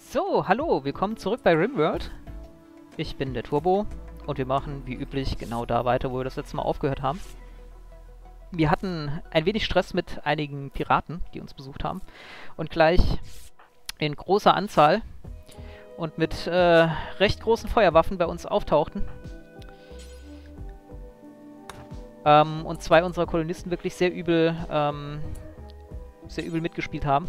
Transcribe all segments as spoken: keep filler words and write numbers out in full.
So, hallo, willkommen zurück bei RimWorld. Ich bin der Turbo und wir machen wie üblich genau da weiter, wo wir das letzte Mal aufgehört haben. Wir hatten ein wenig Stress mit einigen Piraten, die uns besucht haben und gleich in großer Anzahl und mit äh, recht großen Feuerwaffen bei uns auftauchten. Ähm, und zwei unserer Kolonisten wirklich sehr übel, ähm, sehr übel mitgespielt haben.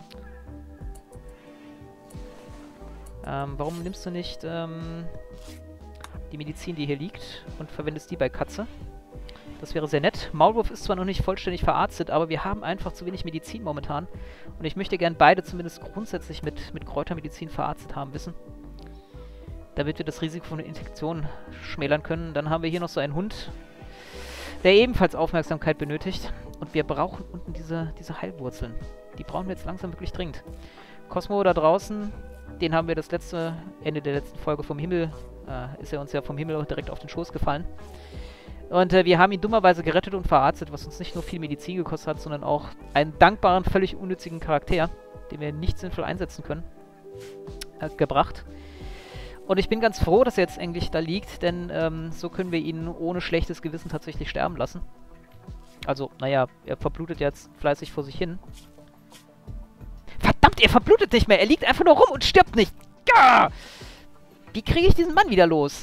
Ähm, warum nimmst du nicht ähm, die Medizin, die hier liegt, und verwendest die bei Katze? Das wäre sehr nett. Maulwurf ist zwar noch nicht vollständig verarztet, aber wir haben einfach zu wenig Medizin momentan. Und ich möchte gern beide zumindest grundsätzlich mit, mit Kräutermedizin verarztet haben wissen. Damit wir das Risiko von Infektion schmälern können. Dann haben wir hier noch so einen Hund, der ebenfalls Aufmerksamkeit benötigt. Und wir brauchen unten diese, diese Heilwurzeln. Die brauchen wir jetzt langsam wirklich dringend. Cosmo da draußen, den haben wir das letzte, Ende der letzten Folge vom Himmel, äh, ist er uns ja vom Himmel direkt auf den Schoß gefallen. Und äh, wir haben ihn dummerweise gerettet und verarztet, was uns nicht nur viel Medizin gekostet hat, sondern auch einen dankbaren, völlig unnützigen Charakter, den wir nicht sinnvoll einsetzen können, äh, gebracht. Und ich bin ganz froh, dass er jetzt eigentlich da liegt, denn ähm, so können wir ihn ohne schlechtes Gewissen tatsächlich sterben lassen. Also, naja, er verblutet jetzt fleißig vor sich hin. Verdammt, er verblutet nicht mehr! Er liegt einfach nur rum und stirbt nicht! Gah! Wie kriege ich diesen Mann wieder los?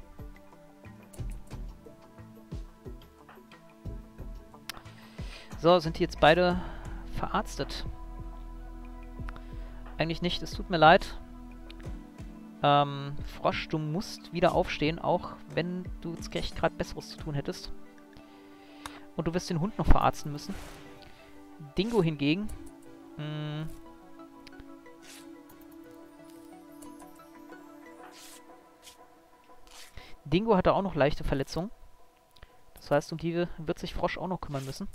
So, sind die jetzt beide verarztet? Eigentlich nicht, es tut mir leid. Ähm, Frosch, du musst wieder aufstehen, auch wenn du jetzt echt gerade Besseres zu tun hättest. Und du wirst den Hund noch verarzten müssen. Dingo hingegen... Mh, Dingo hatte auch noch leichte Verletzungen. Das heißt, um die wird sich Frosch auch noch kümmern müssen.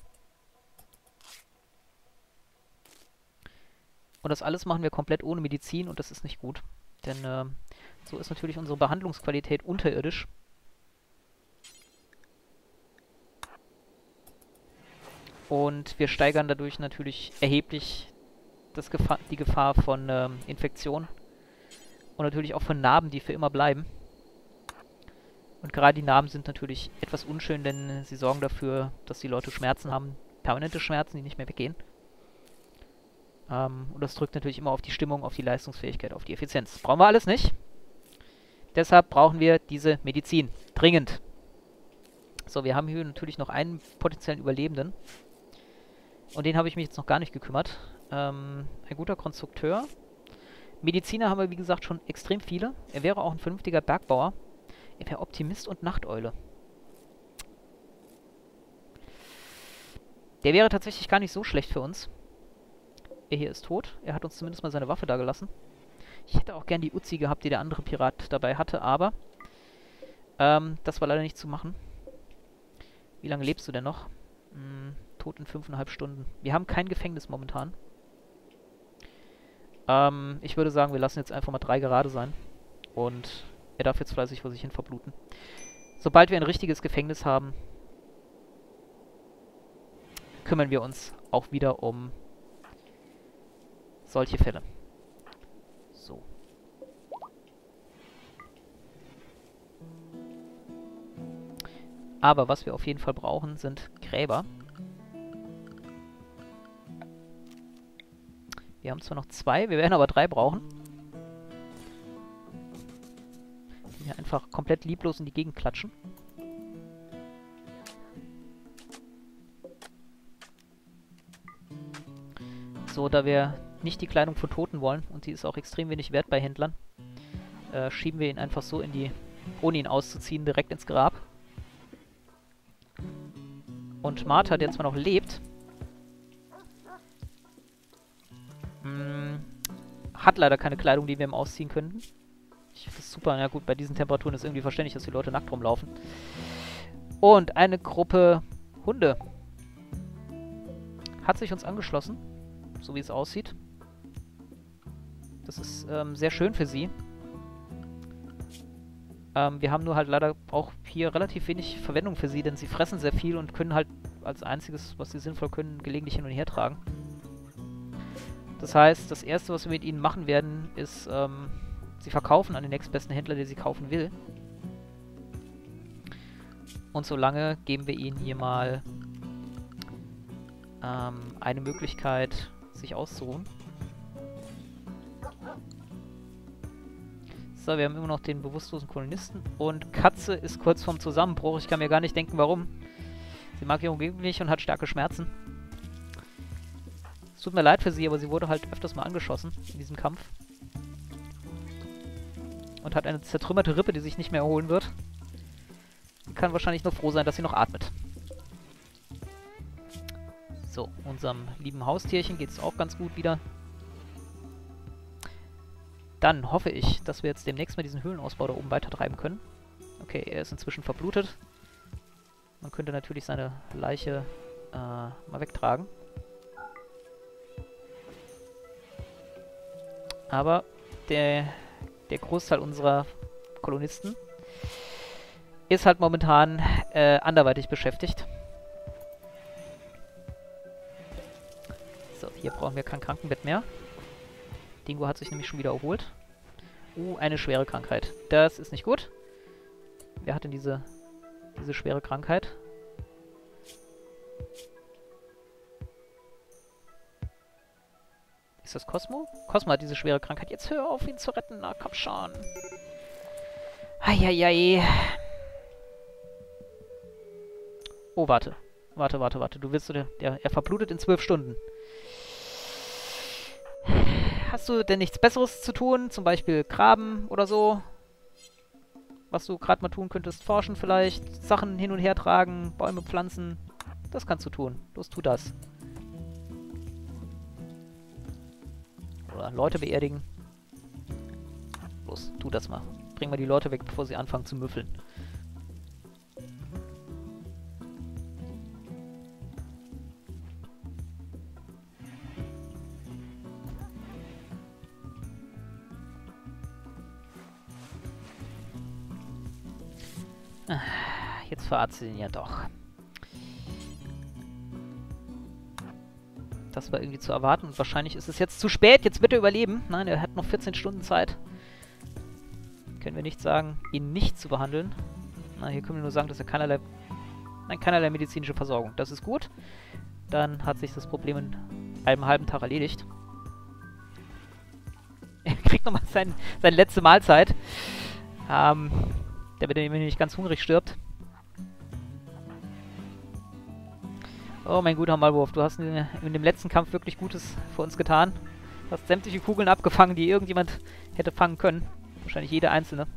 Und das alles machen wir komplett ohne Medizin und das ist nicht gut. Denn äh, so ist natürlich unsere Behandlungsqualität unterirdisch. Und wir steigern dadurch natürlich erheblich das Gefahr, die Gefahr von ähm, Infektion. Und natürlich auch von Narben, die für immer bleiben. Und gerade die Narben sind natürlich etwas unschön, denn sie sorgen dafür, dass die Leute Schmerzen haben. Permanente Schmerzen, die nicht mehr weggehen. Ähm, und das drückt natürlich immer auf die Stimmung, auf die Leistungsfähigkeit, auf die Effizienz. Brauchen wir alles nicht. Deshalb brauchen wir diese Medizin. Dringend. So, wir haben hier natürlich noch einen potenziellen Überlebenden. Und den habe ich mich jetzt noch gar nicht gekümmert. Ähm, ein guter Konstrukteur. Mediziner haben wir, wie gesagt, schon extrem viele. Er wäre auch ein vernünftiger Bergbauer. Er wäre Optimist und Nachteule. Der wäre tatsächlich gar nicht so schlecht für uns. Er hier ist tot. Er hat uns zumindest mal seine Waffe da gelassen. Ich hätte auch gern die Uzi gehabt, die der andere Pirat dabei hatte, aber ähm, das war leider nicht zu machen. Wie lange lebst du denn noch? Hm, tot in fünfeinhalb Stunden. Wir haben kein Gefängnis momentan. Ähm, ich würde sagen, wir lassen jetzt einfach mal drei gerade sein. Und er darf jetzt fleißig vor sich hin verbluten. Sobald wir ein richtiges Gefängnis haben, kümmern wir uns auch wieder um solche Fälle. So. Aber was wir auf jeden Fall brauchen, sind Gräber. Wir haben zwar noch zwei, wir werden aber drei brauchen. Hier einfach komplett lieblos in die Gegend klatschen. So, da wir nicht die Kleidung von Toten wollen, und die ist auch extrem wenig wert bei Händlern, äh, schieben wir ihn einfach so in die, ohne ihn auszuziehen, direkt ins Grab. Und Martha, der zwar noch lebt, mh, hat leider keine Kleidung, die wir ihm ausziehen könnten. Ich finde das super. Na gut, bei diesen Temperaturen ist irgendwie verständlich, dass die Leute nackt rumlaufen. Und eine Gruppe Hunde hat sich uns angeschlossen, so wie es aussieht. Das ist ähm, sehr schön für sie. Ähm, wir haben nur halt leider auch hier relativ wenig Verwendung für sie, denn sie fressen sehr viel und können halt als einziges, was sie sinnvoll können, gelegentlich hin und her tragen. Das heißt, das Erste, was wir mit ihnen machen werden, ist, ähm, sie verkaufen an den nächstbesten Händler, der sie kaufen will. Und solange geben wir ihnen hier mal ähm, eine Möglichkeit, sich auszuruhen. So, wir haben immer noch den bewusstlosen Kolonisten. Und Katze ist kurz vorm Zusammenbruch. Ich kann mir gar nicht denken, warum. Sie mag ihre Umgebung nicht und hat starke Schmerzen. Es tut mir leid für sie, aber sie wurde halt öfters mal angeschossen in diesem Kampf. Und hat eine zertrümmerte Rippe, die sich nicht mehr erholen wird. Sie kann wahrscheinlich nur froh sein, dass sie noch atmet. So, unserem lieben Haustierchen geht es auch ganz gut wieder. Dann hoffe ich, dass wir jetzt demnächst mal diesen Höhlenausbau da oben weiter treiben können. Okay, er ist inzwischen verblutet. Man könnte natürlich seine Leiche äh, mal wegtragen. Aber der, der Großteil unserer Kolonisten ist halt momentan äh, anderweitig beschäftigt. So, hier brauchen wir kein Krankenbett mehr. Dingo hat sich nämlich schon wieder erholt. Uh, eine schwere Krankheit. Das ist nicht gut. Wer hat denn diese, diese schwere Krankheit? Ist das Cosmo? Cosmo hat diese schwere Krankheit. Jetzt hör auf, ihn zu retten. Na, komm schon. Eieiei. Oh, warte. Warte, warte, warte. Du willst... Der, der, er verblutet in zwölf Stunden. Hast du denn nichts Besseres zu tun? Zum Beispiel graben oder so? Was du gerade mal tun könntest? Forschen vielleicht? Sachen hin und her tragen? Bäume pflanzen? Das kannst du tun. Los, tu das. Oder Leute beerdigen. Los, tu das mal. Bring mal die Leute weg, bevor sie anfangen zu müffeln. Jetzt verarztet ihn ja doch. Das war irgendwie zu erwarten und wahrscheinlich ist es jetzt zu spät. Jetzt wird er überleben. Nein, er hat noch vierzehn Stunden Zeit. Können wir nicht sagen, ihn nicht zu behandeln. Na, hier können wir nur sagen, dass er keinerlei... Nein, keinerlei medizinische Versorgung. Das ist gut. Dann hat sich das Problem in einem halben Tag erledigt. Er kriegt nochmal sein, seine letzte Mahlzeit. Ähm... Damit er nicht ganz hungrig stirbt. Oh, mein guter Malwurf, du hast in, in dem letzten Kampf wirklich Gutes für uns getan. Du hast sämtliche Kugeln abgefangen, die irgendjemand hätte fangen können. Wahrscheinlich jede einzelne.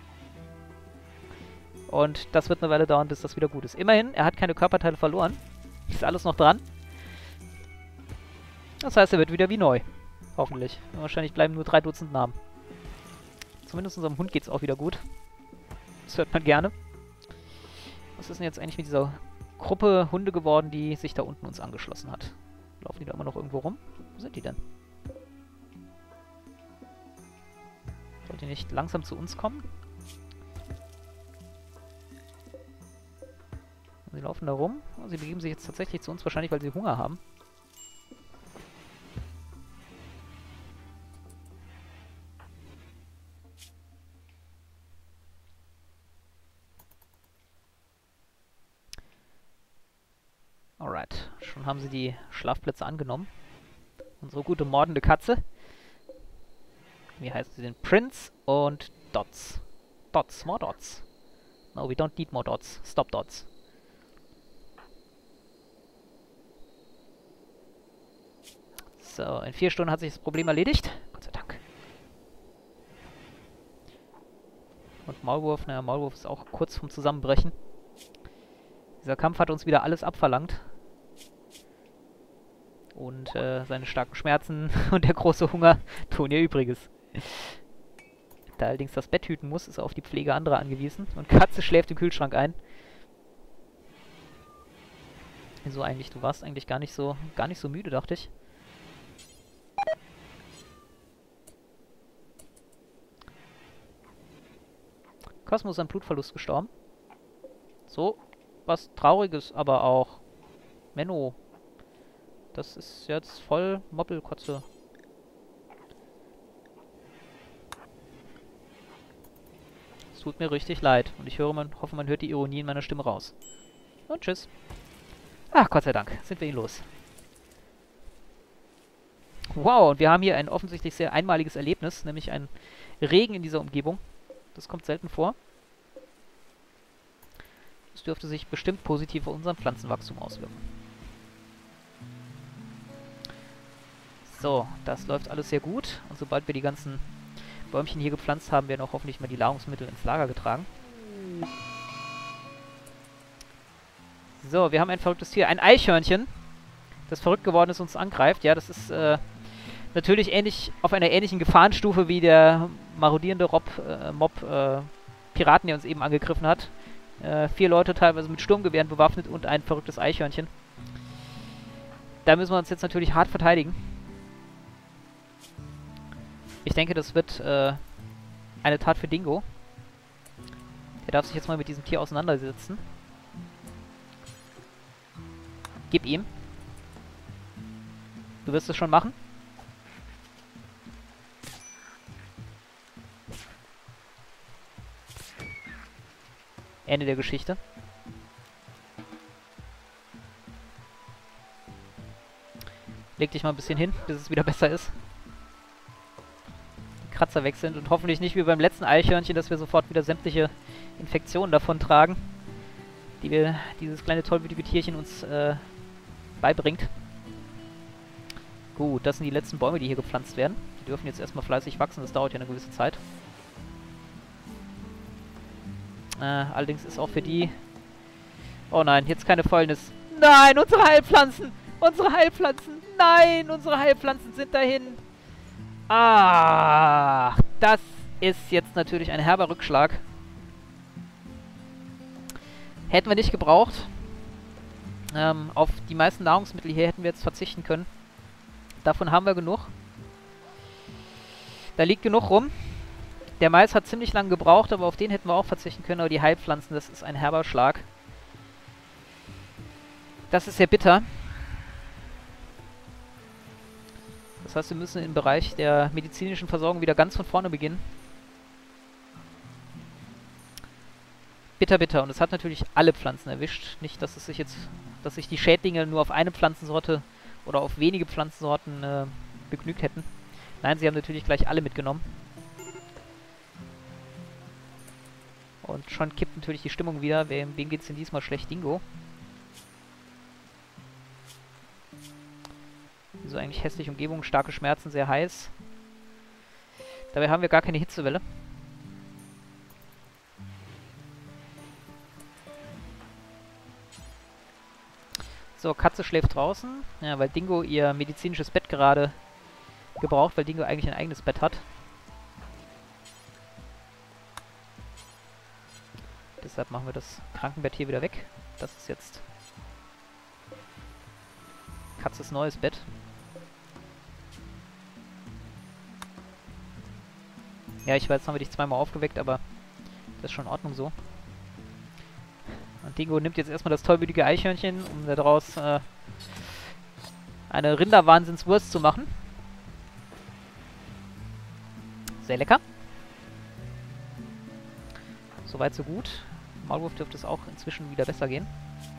Und das wird eine Weile dauern, bis das wieder gut ist. Immerhin, er hat keine Körperteile verloren. Ist alles noch dran. Das heißt, er wird wieder wie neu. Hoffentlich. Und wahrscheinlich bleiben nur drei Dutzend Namen. Zumindest unserem Hund geht es auch wieder gut. Das hört man gerne. Was ist denn jetzt eigentlich mit dieser Gruppe Hunde geworden, die sich da unten uns angeschlossen hat? Laufen die da immer noch irgendwo rum? Wo sind die denn? Sollt ihr nicht langsam zu uns kommen? Sie laufen da rum. Sie begeben sich jetzt tatsächlich zu uns, wahrscheinlich weil sie Hunger haben. Alright, schon haben sie die Schlafplätze angenommen. Unsere gute mordende Katze. Wie heißt sie denn? Prince und Dots. Dots, more Dots. No, we don't need more Dots. Stop Dots. So, in vier Stunden hat sich das Problem erledigt. Gott sei Dank. Und Maulwurf, naja, Maulwurf ist auch kurz vorm Zusammenbrechen. Dieser Kampf hat uns wieder alles abverlangt. Und äh, seine starken Schmerzen und der große Hunger tun ihr Übriges. Da er allerdings das Bett hüten muss, ist er auf die Pflege anderer angewiesen. Und Katze schläft im Kühlschrank ein. Wieso eigentlich? Du warst eigentlich gar nicht so, gar nicht so müde, dachte ich. Cosmo ist an Blutverlust gestorben. So, was Trauriges, aber auch. Menno. Das ist jetzt voll Moppelkotze. tut mir richtig leid. Und ich höre, man, hoffe, man hört die Ironie in meiner Stimme raus. Und tschüss. Ach, Gott sei Dank, sind wir ihn los. Wow, und wir haben hier ein offensichtlich sehr einmaliges Erlebnis, nämlich ein Regen in dieser Umgebung. Das kommt selten vor. Das dürfte sich bestimmt positiv auf unseren Pflanzenwachstum auswirken. So, das läuft alles sehr gut. Und sobald wir die ganzen Bäumchen hier gepflanzt haben, werden auch hoffentlich mal die Nahrungsmittel ins Lager getragen. So, wir haben ein verrücktes Tier. Ein Eichhörnchen, das verrückt geworden ist und uns angreift. Ja, das ist äh, natürlich ähnlich auf einer ähnlichen Gefahrenstufe wie der marodierende Rob, äh, Mob äh, Piraten, der uns eben angegriffen hat. Äh, vier Leute teilweise mit Sturmgewehren bewaffnet und ein verrücktes Eichhörnchen. Da müssen wir uns jetzt natürlich hart verteidigen. Ich denke, das wird äh, eine Tat für Dingo. Der darf sich jetzt mal mit diesem Tier auseinandersetzen. Gib ihm. Du wirst es schon machen. Ende der Geschichte. Leg dich mal ein bisschen hin, bis es wieder besser ist. Die Kratzer weg sind und hoffentlich nicht wie beim letzten Eichhörnchen, dass wir sofort wieder sämtliche Infektionen davon tragen, die wir dieses kleine tollwütige Tierchen uns äh, beibringt. Gut, das sind die letzten Bäume, die hier gepflanzt werden. Die dürfen jetzt erstmal fleißig wachsen, das dauert ja eine gewisse Zeit. Äh, allerdings ist auch für die... Oh nein, jetzt keine Fäulnis. Nein, unsere Heilpflanzen! Unsere Heilpflanzen! Nein, unsere Heilpflanzen sind dahin! Ah, das ist jetzt natürlich ein herber Rückschlag. Hätten wir nicht gebraucht. Ähm, auf die meisten Nahrungsmittel hier hätten wir jetzt verzichten können. Davon haben wir genug. Da liegt genug rum. Der Mais hat ziemlich lange gebraucht, aber auf den hätten wir auch verzichten können. Aber die Heilpflanzen, das ist ein herber Schlag. Das ist sehr bitter. Das heißt, wir müssen im Bereich der medizinischen Versorgung wieder ganz von vorne beginnen. Bitter, bitter. Und es hat natürlich alle Pflanzen erwischt. Nicht, dass es sich jetzt, dass sich die Schädlinge nur auf eine Pflanzensorte oder auf wenige Pflanzensorten äh, begnügt hätten. Nein, sie haben natürlich gleich alle mitgenommen. Und schon kippt natürlich die Stimmung wieder. Wem, wem geht es denn diesmal schlecht? Dingo. So eigentlich hässliche Umgebung, starke Schmerzen, sehr heiß. Dabei haben wir gar keine Hitzewelle. So, Katze schläft draußen. Ja, weil Dingo ihr medizinisches Bett gerade gebraucht, weil Dingo eigentlich ein eigenes Bett hat. Deshalb machen wir das Krankenbett hier wieder weg. Das ist jetzt Katzes neues Bett. Ja, ich weiß, jetzt haben wir dich zweimal aufgeweckt, aber das ist schon in Ordnung so. Und Dingo nimmt jetzt erstmal das tollwütige Eichhörnchen, um daraus äh, eine Rinderwahnsinnswurst zu machen. Sehr lecker. Soweit so gut. Maulwurf dürfte es auch inzwischen wieder besser gehen.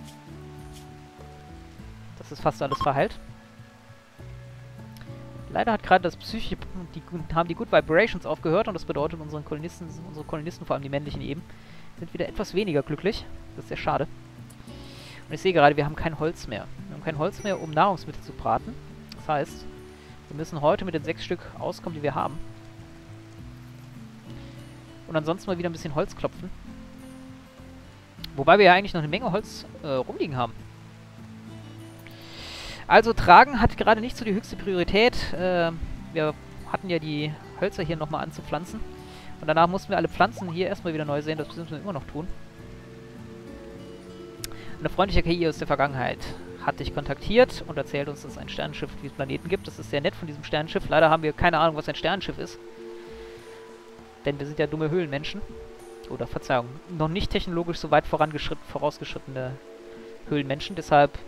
Das ist fast alles verheilt. Leider hat gerade das Psyche, die haben die Good Vibrations aufgehört und das bedeutet, unsere Kolonisten, unsere Kolonisten, vor allem die männlichen eben, sind wieder etwas weniger glücklich. Das ist sehr schade. Und ich sehe gerade, wir haben kein Holz mehr. Wir haben kein Holz mehr, um Nahrungsmittel zu braten. Das heißt, wir müssen heute mit den sechs Stück auskommen, die wir haben. Und ansonsten mal wieder ein bisschen Holz klopfen. Wobei wir ja eigentlich noch eine Menge Holz äh, rumliegen haben. Also tragen hat gerade nicht so die höchste Priorität. Äh, wir hatten ja die Hölzer hier nochmal anzupflanzen. Und danach mussten wir alle Pflanzen hier erstmal wieder neu sehen. Das müssen wir immer noch tun. Eine freundliche K I aus der Vergangenheit hat dich kontaktiert und erzählt uns, dass es ein Sternenschiff auf diesem Planeten gibt. Das ist sehr nett von diesem Sternenschiff. Leider haben wir keine Ahnung, was ein Sternenschiff ist. Denn wir sind ja dumme Höhlenmenschen. Oder Verzeihung, noch nicht technologisch so weit vorausgeschrittene Höhlenmenschen. Deshalb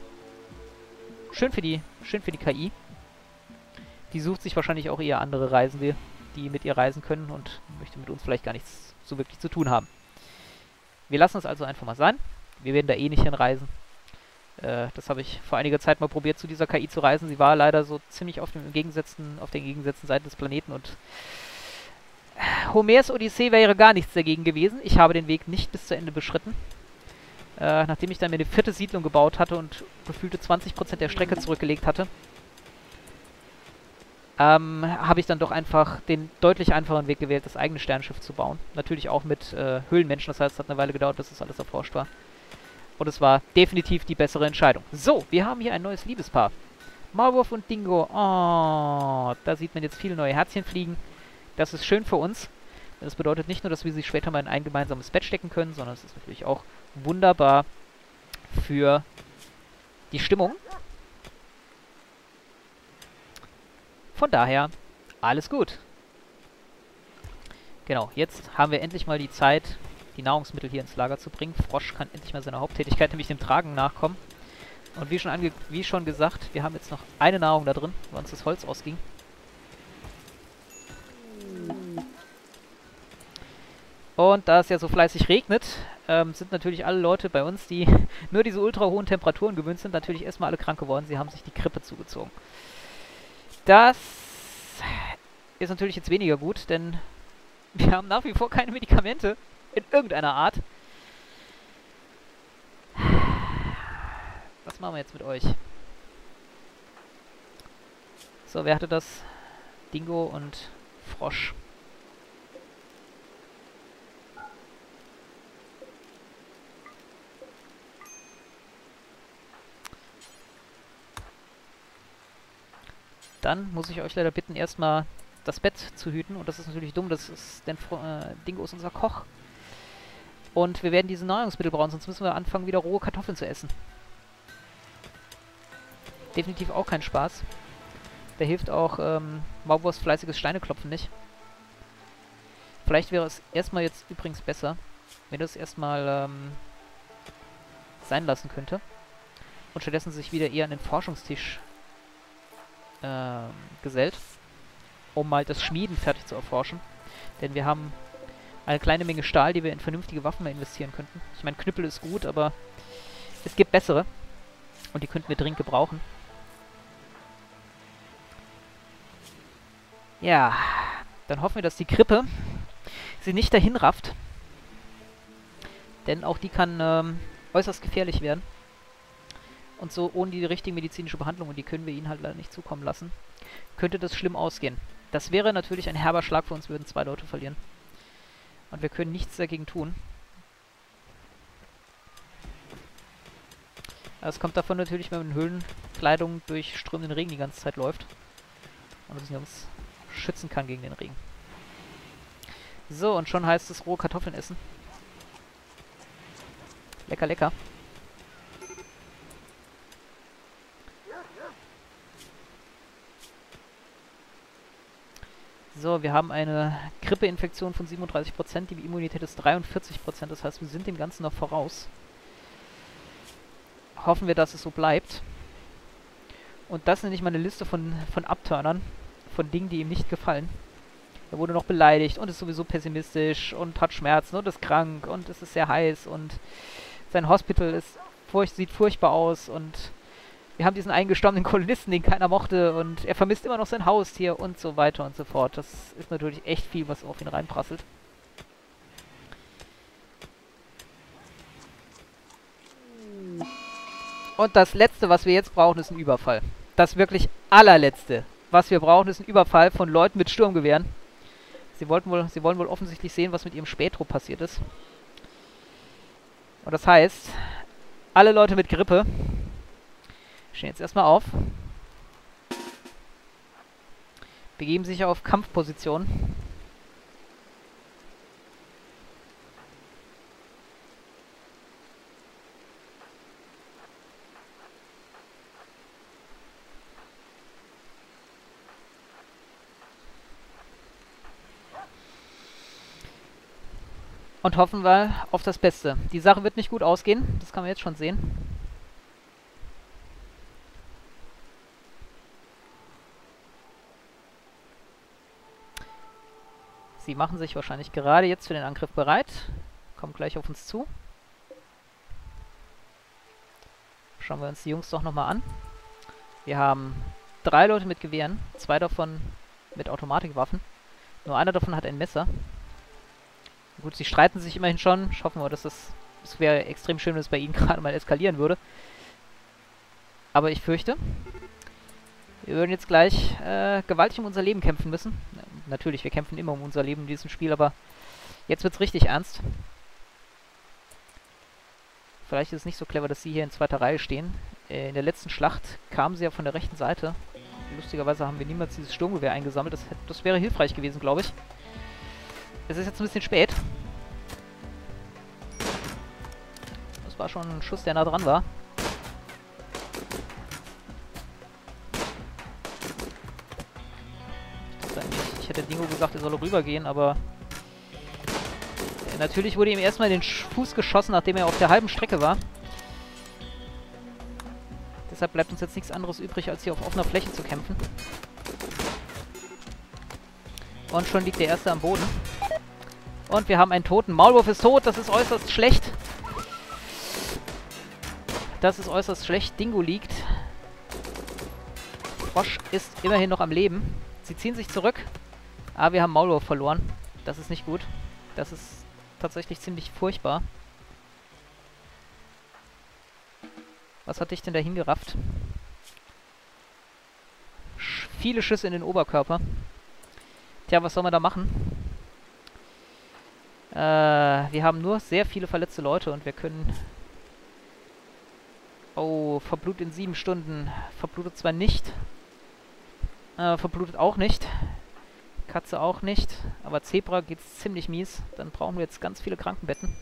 schön für die, schön für die K I. Die sucht sich wahrscheinlich auch eher andere Reisende, die mit ihr reisen können und möchte mit uns vielleicht gar nichts so wirklich zu tun haben. Wir lassen es also einfach mal sein. Wir werden da eh nicht hinreisen. Äh, das habe ich vor einiger Zeit mal probiert, zu dieser K I zu reisen. Sie war leider so ziemlich auf, dem Gegensätzen, auf der gegensätzlichen Seite des Planeten und Homers Odyssee wäre gar nichts dagegen gewesen. Ich habe den Weg nicht bis zu Ende beschritten. Äh, nachdem ich dann mir eine vierte Siedlung gebaut hatte und gefühlte zwanzig Prozent der Strecke zurückgelegt hatte, ähm, habe ich dann doch einfach den deutlich einfacheren Weg gewählt, das eigene Sternenschiff zu bauen. Natürlich auch mit äh, Höhlenmenschen, das heißt, es hat eine Weile gedauert, bis das alles erforscht war. Und es war definitiv die bessere Entscheidung. So, wir haben hier ein neues Liebespaar. Maulwurf und Dingo. Oh, da sieht man jetzt viele neue Herzchen fliegen. Das ist schön für uns. Das bedeutet nicht nur, dass wir sie später mal in ein gemeinsames Bett stecken können, sondern es ist natürlich auch wunderbar für die Stimmung. Von daher, alles gut. Genau, jetzt haben wir endlich mal die Zeit, die Nahrungsmittel hier ins Lager zu bringen. Frosch kann endlich mal seiner Haupttätigkeit, nämlich dem Tragen, nachkommen. Und wie schon, ange wie schon gesagt, wir haben jetzt noch eine Nahrung da drin, weil uns das Holz ausging. Und da es ja so fleißig regnet, ähm, sind natürlich alle Leute bei uns, die nur diese ultra hohen Temperaturen gewöhnt sind, natürlich erstmal alle krank geworden. Sie haben sich die Grippe zugezogen. Das ist natürlich jetzt weniger gut, denn wir haben nach wie vor keine Medikamente in irgendeiner Art. Was machen wir jetzt mit euch? So, wer hatte das? Dingo und Frosch. Dann muss ich euch leider bitten, erstmal das Bett zu hüten. Und das ist natürlich dumm, das ist, denn äh, Dingo ist unser Koch. Und wir werden diese Nahrungsmittel brauchen, sonst müssen wir anfangen, wieder rohe Kartoffeln zu essen. Definitiv auch kein Spaß. Da hilft auch ähm, Maulwurfs fleißiges Steineklopfen nicht. Vielleicht wäre es erstmal jetzt übrigens besser, wenn das erstmal ähm, sein lassen könnte. Und stattdessen sich wieder eher an den Forschungstisch ähm, gesellt, um mal das Schmieden fertig zu erforschen. Denn wir haben eine kleine Menge Stahl, die wir in vernünftige Waffen mal investieren könnten. Ich meine, Knüppel ist gut, aber es gibt bessere. Und die könnten wir dringend gebrauchen. Ja, dann hoffen wir, dass die Grippe sie nicht dahin rafft. Denn auch die kann ähm, äußerst gefährlich werden. Und so ohne die richtige medizinische Behandlung, und die können wir ihnen halt leider nicht zukommen lassen, könnte das schlimm ausgehen. Das wäre natürlich ein herber Schlag für uns, würden zwei Leute verlieren. Und wir können nichts dagegen tun. Es kommt davon natürlich, wenn man in Höhlenkleidung durch strömenden Regen die ganze Zeit läuft. Und dass man uns schützen kann gegen den Regen. So, und schon heißt es rohe Kartoffeln essen. Lecker, lecker. So, wir haben eine Grippeinfektion von siebenunddreißig Prozent, die Immunität ist dreiundvierzig Prozent, das heißt, wir sind dem Ganzen noch voraus. Hoffen wir, dass es so bleibt. Und das nenne ich mal eine Liste von, von Abturnern, von Dingen, die ihm nicht gefallen. Er wurde noch beleidigt und ist sowieso pessimistisch und hat Schmerzen und ist krank und es ist sehr heiß und sein Hospital ist furcht, sieht furchtbar aus und wir haben diesen eingestorbenen Kolonisten, den keiner mochte, und er vermisst immer noch sein Haustier und so weiter und so fort. Das ist natürlich echt viel, was auf ihn reinprasselt. Und das Letzte, was wir jetzt brauchen, ist ein Überfall. Das wirklich allerletzte, was wir brauchen, ist ein Überfall von Leuten mit Sturmgewehren. Sie wollten wohl, sie wollen wohl offensichtlich sehen, was mit ihrem Spätrupp passiert ist. Und das heißt, alle Leute mit Grippe stehen jetzt erstmal auf, begeben sich auf Kampfpositionen. Und hoffen wir auf das Beste. Die Sache wird nicht gut ausgehen, das kann man jetzt schon sehen. Sie machen sich wahrscheinlich gerade jetzt für den Angriff bereit. Kommen gleich auf uns zu. Schauen wir uns die Jungs doch nochmal an. Wir haben drei Leute mit Gewehren, zwei davon mit Automatikwaffen. Nur einer davon hat ein Messer. Gut, sie streiten sich immerhin schon. Hoffen wir, dass das... Es wäre extrem schön, wenn es bei ihnen gerade mal eskalieren würde. Aber ich fürchte, wir würden jetzt gleich äh, gewaltig um unser Leben kämpfen müssen. Natürlich, wir kämpfen immer um unser Leben in diesem Spiel, aber jetzt wird es richtig ernst. Vielleicht ist es nicht so clever, dass sie hier in zweiter Reihe stehen. Äh, in der letzten Schlacht kamen sie ja von der rechten Seite. Lustigerweise haben wir niemals dieses Sturmgewehr eingesammelt. Das, das wäre hilfreich gewesen, glaube ich. Es ist jetzt ein bisschen spät. Das war schon ein Schuss, der nah dran war. Ich hätte Dingo gesagt, er soll rübergehen, aber... Äh, natürlich wurde ihm erstmal in den Fuß geschossen, nachdem er auf der halben Strecke war. Deshalb bleibt uns jetzt nichts anderes übrig, als hier auf offener Fläche zu kämpfen. Und schon liegt der Erste am Boden. Und wir haben einen Toten. Maulwurf ist tot, das ist äußerst schlecht. Das ist äußerst schlecht. Dingo liegt. Frosch ist immerhin noch am Leben. Sie ziehen sich zurück. Aber wir haben Maulwurf verloren. Das ist nicht gut. Das ist tatsächlich ziemlich furchtbar. Was hat dich denn da hingerafft? Sch- viele Schüsse in den Oberkörper. Tja, was soll man da machen? Äh, wir haben nur sehr viele verletzte Leute und wir können... Oh, verblutet in sieben Stunden. Verblutet zwar nicht. Äh, verblutet auch nicht. Katze auch nicht. Aber Zebra geht's ziemlich mies. Dann brauchen wir jetzt ganz viele Krankenbetten.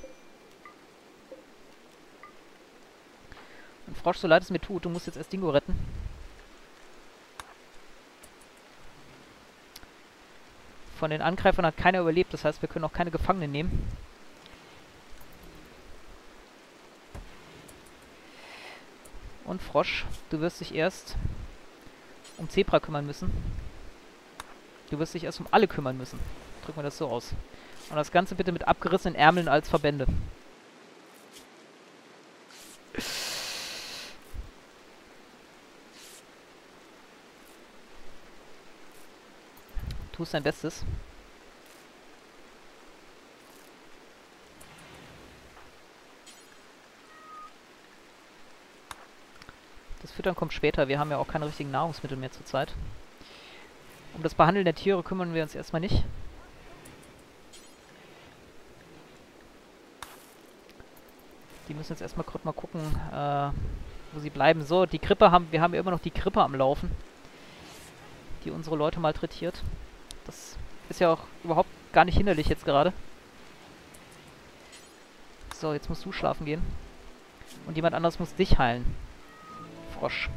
Und Frosch, so leid es mir tut, du musst jetzt erst Dingo retten. Von den Angreifern hat keiner überlebt, das heißt, wir können auch keine Gefangenen nehmen. Und Frosch, du wirst dich erst um Zebra kümmern müssen. Du wirst dich erst um alle kümmern müssen. Drücken wir das so aus. Und das Ganze bitte mit abgerissenen Ärmeln als Verbände. Tu dein Bestes. Das Füttern kommt später. Wir haben ja auch keine richtigen Nahrungsmittel mehr zurzeit. Um das Behandeln der Tiere kümmern wir uns erstmal nicht. Die müssen jetzt erstmal kurz mal gucken, äh, wo sie bleiben. So, die Krippe haben... Wir haben ja immer noch die Krippe am Laufen, die unsere Leute malträtiert. Das ist ja auch überhaupt gar nicht hinderlich jetzt gerade. So, jetzt musst du schlafen gehen. Und jemand anderes muss dich heilen. Frosch.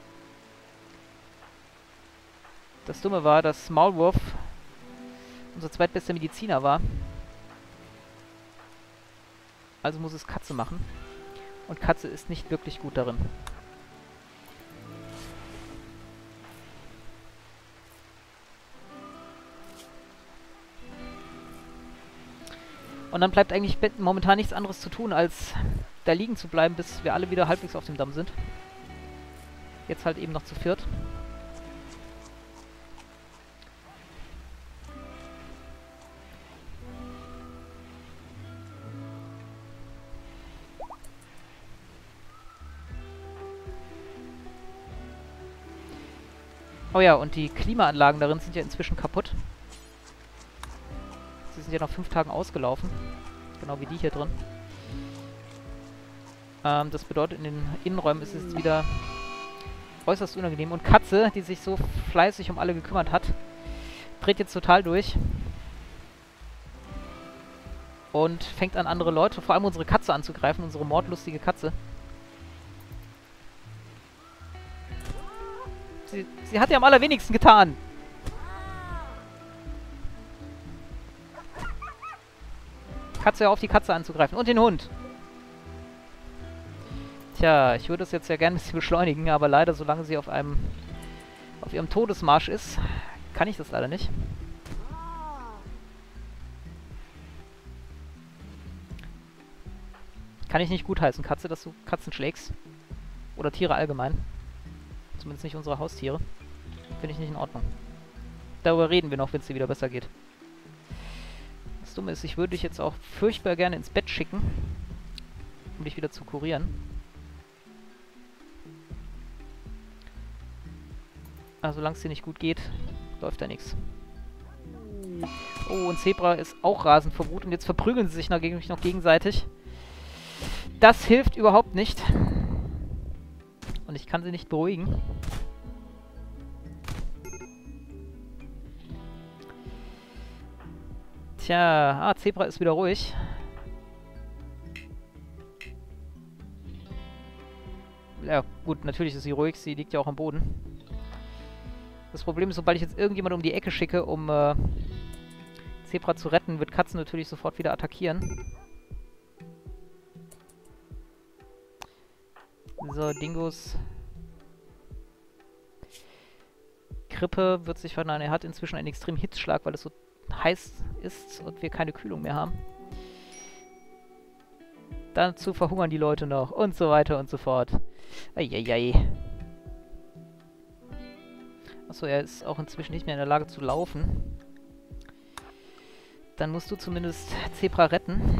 Das Dumme war, dass Maulwurf unser zweitbester Mediziner war. Also muss es Katze machen. Und Katze ist nicht wirklich gut darin. Und dann bleibt eigentlich momentan nichts anderes zu tun, als da liegen zu bleiben, bis wir alle wieder halbwegs auf dem Damm sind. Jetzt halt eben noch zu viert. Oh ja, und die Klimaanlagen darin sind ja inzwischen kaputt. Sie sind ja nach fünf Tagen ausgelaufen. Genau wie die hier drin. Ähm, das bedeutet, in den Innenräumen ist es jetzt wieder äußerst unangenehm. Und Katze, die sich so fleißig um alle gekümmert hat, dreht jetzt total durch. Und fängt an, andere Leute, vor allem unsere Katze anzugreifen, unsere mordlustige Katze. Sie, sie hat ja am allerwenigsten getan. Katze, auf die Katze anzugreifen. Und den Hund. Tja, ich würde es jetzt ja gerne ein bisschen beschleunigen, aber leider, solange sie auf einem... auf ihrem Todesmarsch ist, kann ich das leider nicht. Kann ich nicht gutheißen, Katze, dass du Katzen schlägst. Oder Tiere allgemein. Zumindest nicht unsere Haustiere. Finde ich nicht in Ordnung. Darüber reden wir noch, wenn es dir wieder besser geht. Das Dumme ist, ich würde dich jetzt auch furchtbar gerne ins Bett schicken, um dich wieder zu kurieren. Also solange es dir nicht gut geht, läuft da nichts. Oh, und Zebra ist auch rasend vor Wut und jetzt verprügeln sie sich noch, gegen mich noch gegenseitig. Das hilft überhaupt nicht. Und ich kann sie nicht beruhigen. Tja, ah, Zebra ist wieder ruhig. Ja, gut, natürlich ist sie ruhig, sie liegt ja auch am Boden. Das Problem ist, sobald ich jetzt irgendjemand um die Ecke schicke, um äh, Zebra zu retten, wird Katzen natürlich sofort wieder attackieren. So, Dingos Krippe wird sich verändern. Er hat inzwischen einen extremen Hitzschlag, weil es so heiß ist und wir keine Kühlung mehr haben. Dazu verhungern die Leute noch und so weiter und so fort. Eieiei. Achso, er ist auch inzwischen nicht mehr in der Lage zu laufen. Dann musst du zumindest Zebra retten.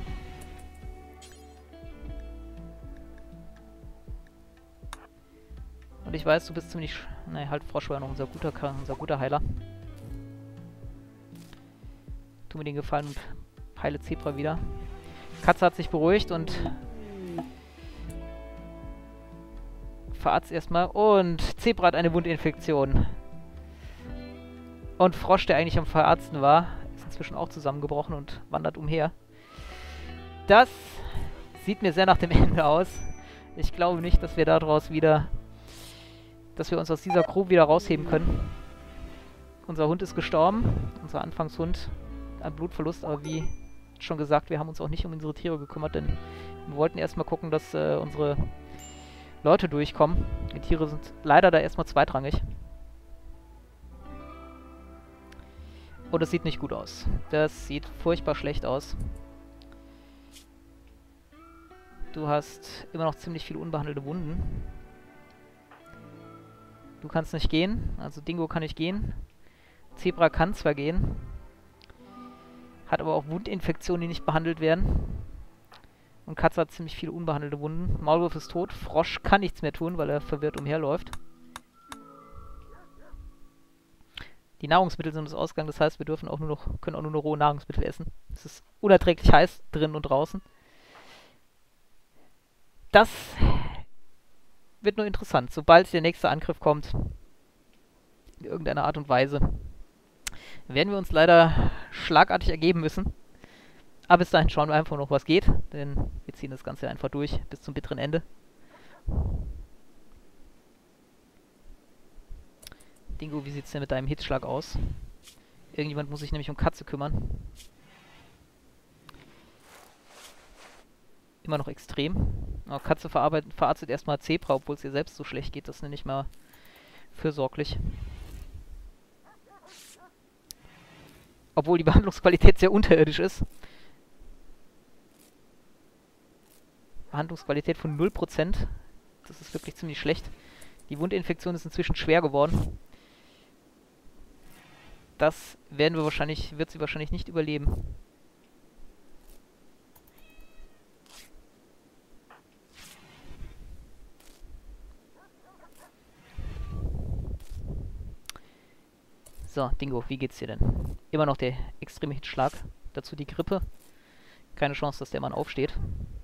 Und ich weiß, du bist ziemlich... Ne, halt, Frosch war noch unser guter, unser guter Heiler. Tu mir den Gefallen und heile Zebra wieder. Katze hat sich beruhigt und... Verarzt erstmal. Und Zebra hat eine Wundinfektion. Und Frosch, der eigentlich am Verarzten war, ist inzwischen auch zusammengebrochen und wandert umher. Das sieht mir sehr nach dem Ende aus. Ich glaube nicht, dass wir daraus wieder... dass wir uns aus dieser Crew wieder rausheben können. Unser Hund ist gestorben. Unser Anfangshund. Ein Blutverlust, aber wie schon gesagt, wir haben uns auch nicht um unsere Tiere gekümmert, denn wir wollten erstmal gucken, dass äh, unsere Leute durchkommen. Die Tiere sind leider da erstmal zweitrangig. Und das sieht nicht gut aus. Das sieht furchtbar schlecht aus. Du hast immer noch ziemlich viele unbehandelte Wunden. Du kannst nicht gehen, also Dingo kann nicht gehen. Zebra kann zwar gehen, hat aber auch Wundinfektionen, die nicht behandelt werden. Und Katze hat ziemlich viele unbehandelte Wunden. Maulwurf ist tot. Frosch kann nichts mehr tun, weil er verwirrt umherläuft. Die Nahrungsmittel sind uns ausgegangen, das heißt, wir dürfen auch nur noch, können auch nur noch rohe Nahrungsmittel essen. Es ist unerträglich heiß drin und draußen. Das wird nur interessant, sobald der nächste Angriff kommt. In irgendeiner Art und Weise. Werden wir uns leider schlagartig ergeben müssen. Aber bis dahin schauen wir einfach noch, was geht. Denn wir ziehen das Ganze einfach durch bis zum bitteren Ende. Dingo, wie sieht es denn mit deinem Hitzschlag aus? Irgendjemand muss sich nämlich um Katze kümmern. Immer noch extrem. Oh, Katze verarztet erstmal Zebra, obwohl es ihr selbst so schlecht geht. Das nenne ich mal fürsorglich. Obwohl die Behandlungsqualität sehr unterirdisch ist. Behandlungsqualität von null Prozent. Das ist wirklich ziemlich schlecht. Die Wundinfektion ist inzwischen schwer geworden. Das werden wir wahrscheinlich, wird sie wahrscheinlich nicht überleben. So, Dingo, wie geht's dir denn? Immer noch der extreme Hitzschlag. Dazu die Grippe. Keine Chance, dass der Mann aufsteht.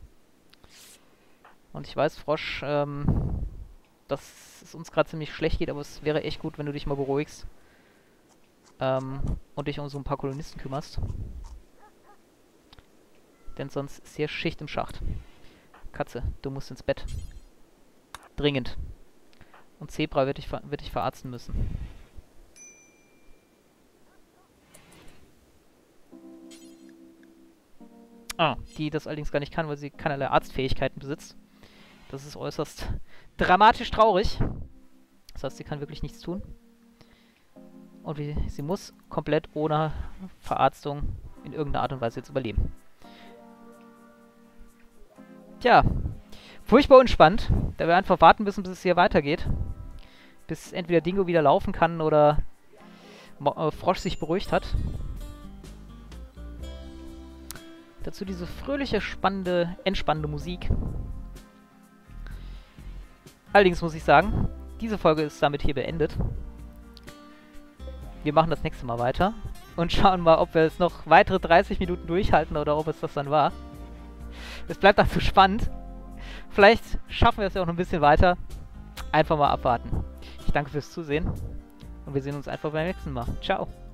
Und ich weiß, Frosch, ähm, dass es uns gerade ziemlich schlecht geht, aber es wäre echt gut, wenn du dich mal beruhigst. Ähm, und dich um so ein paar Kolonisten kümmerst. Denn sonst ist hier Schicht im Schacht. Katze, du musst ins Bett. Dringend. Und Zebra wird dich, wird dich verarzten müssen. Ah, die das allerdings gar nicht kann, weil sie keinerlei Arztfähigkeiten besitzt. Das ist äußerst dramatisch traurig. Das heißt, sie kann wirklich nichts tun. Und wie, sie muss komplett ohne Verarztung in irgendeiner Art und Weise jetzt überleben. Tja, furchtbar unspannend, da wir einfach warten müssen, bis es hier weitergeht. Bis entweder Dingo wieder laufen kann oder Mo äh, Frosch sich beruhigt hat. Dazu diese fröhliche, spannende, entspannende Musik. Allerdings muss ich sagen, diese Folge ist damit hier beendet. Wir machen das nächste Mal weiter und schauen mal, ob wir es noch weitere dreißig Minuten durchhalten oder ob es das dann war. Es bleibt dazu spannend. Vielleicht schaffen wir es ja auch noch ein bisschen weiter. Einfach mal abwarten. Ich danke fürs Zusehen und wir sehen uns einfach beim nächsten Mal. Ciao.